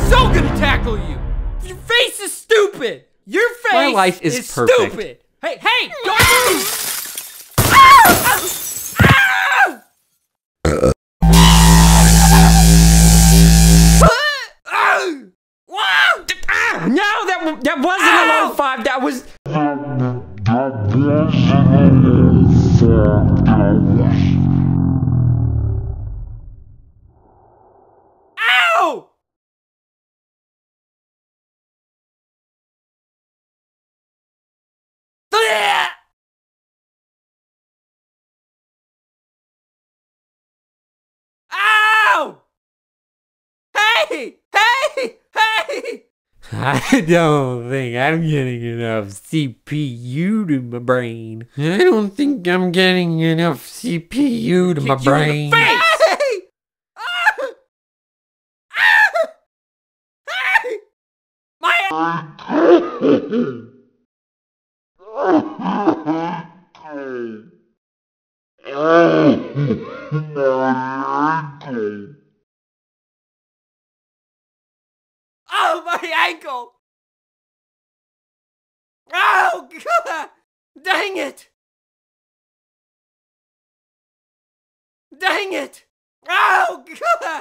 so gonna tackle you. Your face is stupid. Your face My life is perfect. Stupid. Hey, don't move. Ah! Ah! No, that wasn't a low five. That was. Ow! Ow! Hey! I don't think I'm getting enough CPU to my brain. I don't think I'm getting enough CPU to my brain. Hey! Ah! Ah! Hey! Oh, my ankle! Oh, God! Dang it! Dang it! Oh, God!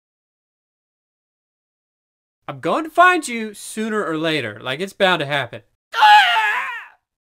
I'm going to find you sooner or later. Like, it's bound to happen.